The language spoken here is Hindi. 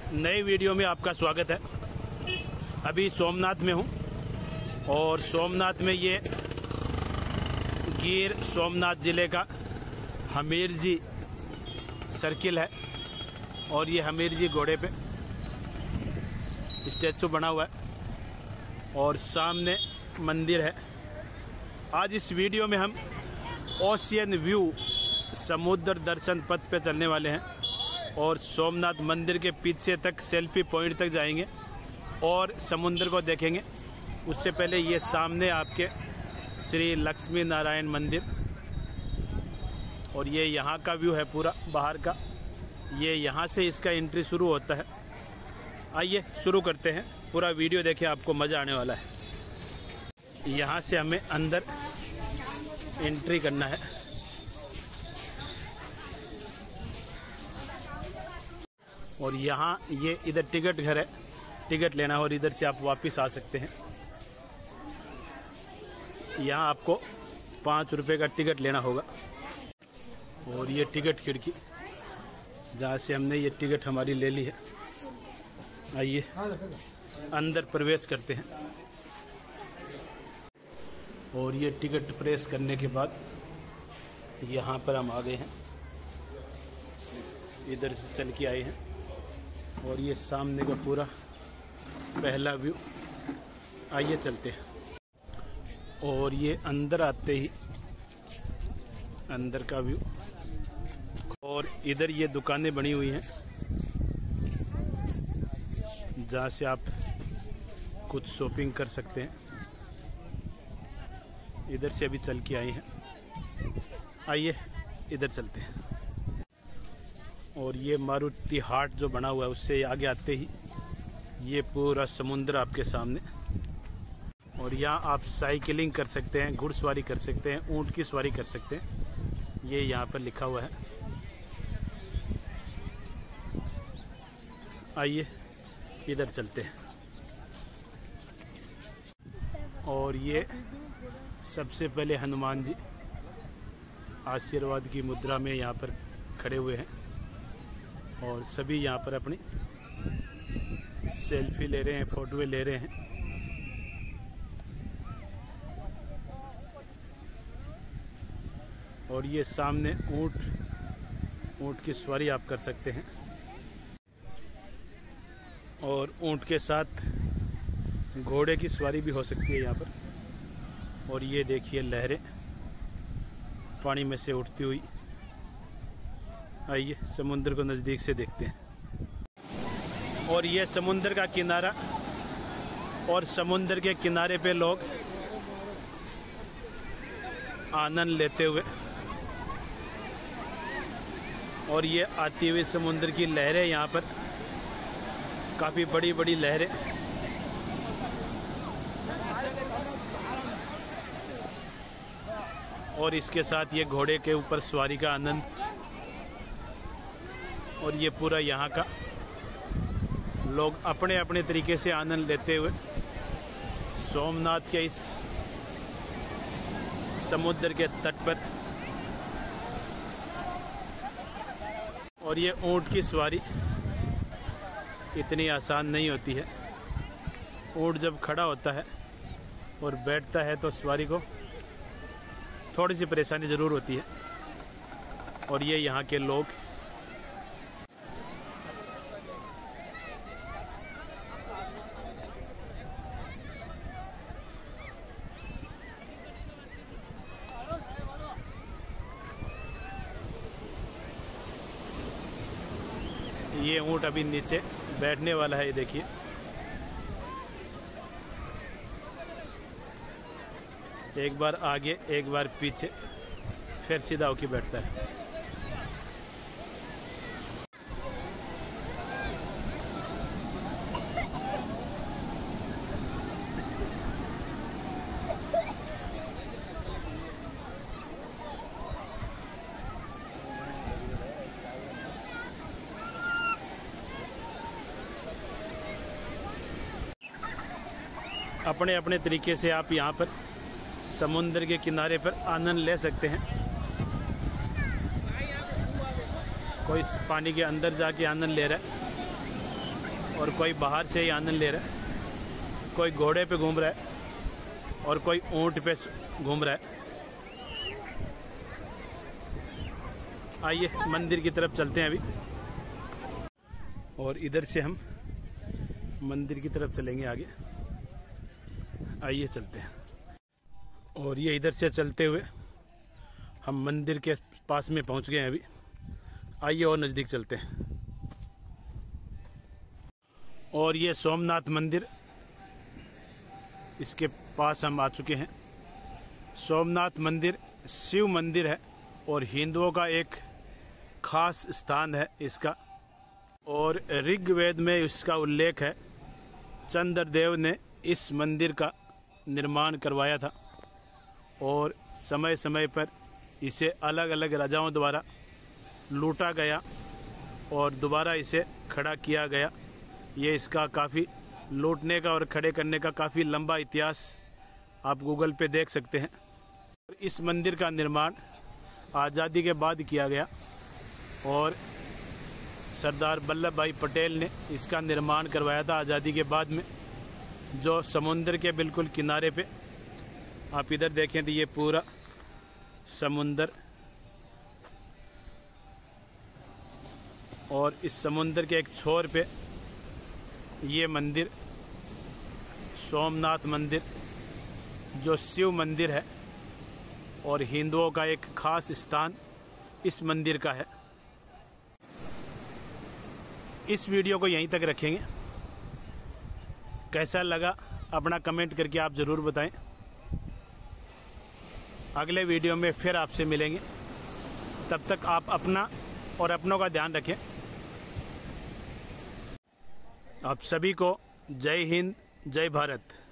नई वीडियो में आपका स्वागत है। अभी सोमनाथ में हूँ और सोमनाथ में ये गिर सोमनाथ ज़िले का हमीर जी सर्किल है और ये हमीर जी घोड़े पे स्टैचू बना हुआ है और सामने मंदिर है। आज इस वीडियो में हम ओशियन व्यू समुद्र दर्शन पथ पे चलने वाले हैं और सोमनाथ मंदिर के पीछे तक सेल्फी पॉइंट तक जाएंगे और समुद्र को देखेंगे। उससे पहले ये सामने आपके श्री लक्ष्मी नारायण मंदिर और ये यहाँ का व्यू है पूरा बाहर का। ये यहाँ से इसका एंट्री शुरू होता है। आइए शुरू करते हैं, पूरा वीडियो देखें, आपको मज़ा आने वाला है। यहाँ से हमें अंदर एंट्री करना है। और यहाँ ये इधर टिकट घर है, टिकट लेना है और इधर से आप वापस आ सकते हैं। यहाँ आपको 5 रुपये का टिकट लेना होगा और ये टिकट खिड़की जहाँ से हमने ये टिकट हमारी ले ली है। आइए अंदर प्रवेश करते हैं और ये टिकट प्रेस करने के बाद यहाँ पर हम आ गए हैं। इधर से चल के आए हैं और ये सामने का पूरा पहला व्यू। आइए चलते हैं और ये अंदर आते ही अंदर का व्यू और इधर ये दुकानें बनी हुई हैं जहाँ से आप कुछ शॉपिंग कर सकते हैं। इधर से अभी चल के आए हैं। आइए इधर चलते हैं और ये मारुति हाट जो बना हुआ है उससे आगे आते ही ये पूरा समुद्र आपके सामने। और यहाँ आप साइकिलिंग कर सकते हैं, घुड़सवारी कर सकते हैं, ऊँट की सवारी कर सकते हैं। ये यहाँ पर लिखा हुआ है। आइए इधर चलते हैं और ये सबसे पहले हनुमान जी आशीर्वाद की मुद्रा में यहाँ पर खड़े हुए हैं और सभी यहाँ पर अपनी सेल्फी ले रहे हैं, फोटोएं ले रहे हैं। और ये सामने ऊँट की सवारी आप कर सकते हैं और ऊँट के साथ घोड़े की सवारी भी हो सकती है यहाँ पर। और ये देखिए लहरें पानी में से उठती हुई। आइए समुद्र को नज़दीक से देखते हैं और ये समुद्र का किनारा और समुद्र के किनारे पे लोग आनंद लेते हुए और ये आती हुई समुद्र की लहरें, यहाँ पर काफ़ी बड़ी बड़ी लहरें। और इसके साथ ये घोड़े के ऊपर सवारी का आनंद और ये पूरा यहाँ का लोग अपने अपने तरीके से आनंद लेते हुए सोमनाथ के इस समुद्र के तट पर। और ये ऊँट की सवारी इतनी आसान नहीं होती है। ऊँट जब खड़ा होता है और बैठता है तो सवारी को थोड़ी सी परेशानी ज़रूर होती है। और ये यहाँ के लोग ये ऊँट अभी नीचे बैठने वाला है। ये देखिए एक बार आगे एक बार पीछे, फिर सीधा होके बैठता है। अपने अपने तरीके से आप यहाँ पर समुद्र के किनारे पर आनंद ले सकते हैं। कोई पानी के अंदर जाके आनंद ले रहा है और कोई बाहर से ही आनंद ले रहा है। कोई घोड़े पे घूम रहा है और कोई ऊंट पे घूम रहा है। आइए मंदिर की तरफ चलते हैं अभी, और इधर से हम मंदिर की तरफ चलेंगे आगे। आइए चलते हैं। और ये इधर से चलते हुए हम मंदिर के पास में पहुंच गए हैं अभी। आइए और नज़दीक चलते हैं। और ये सोमनाथ मंदिर, इसके पास हम आ चुके हैं। सोमनाथ मंदिर शिव मंदिर है और हिंदुओं का एक खास स्थान है इसका। और ऋग्वेद में इसका उल्लेख है। चंद्रदेव ने इस मंदिर का निर्माण करवाया था और समय समय पर इसे अलग अलग राजाओं द्वारा लूटा गया और दोबारा इसे खड़ा किया गया। ये इसका काफ़ी लूटने का और खड़े करने का काफ़ी लंबा इतिहास आप गूगल पे देख सकते हैं। इस मंदिर का निर्माण आज़ादी के बाद किया गया और सरदार वल्लभ भाई पटेल ने इसका निर्माण करवाया था आज़ादी के बाद में, जो समुद्र के बिल्कुल किनारे पे। आप इधर देखें तो ये पूरा समुंदर, और इस समुंदर के एक छोर पे ये मंदिर सोमनाथ मंदिर, जो शिव मंदिर है और हिंदुओं का एक खास स्थान इस मंदिर का है। इस वीडियो को यहीं तक रखेंगे। कैसा लगा अपना कमेंट करके आप ज़रूर बताएं। अगले वीडियो में फिर आपसे मिलेंगे। तब तक आप अपना और अपनों का ध्यान रखें। आप सभी को जय हिंद, जय भारत।